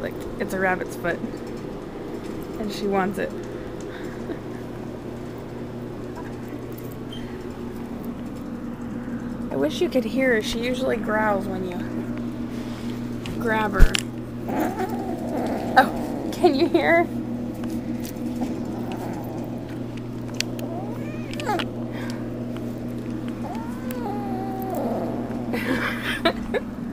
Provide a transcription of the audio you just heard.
like it's a rabbit's foot. And she wants it. I wish you could hear her. She usually growls when you grab her. Oh, can you hear her?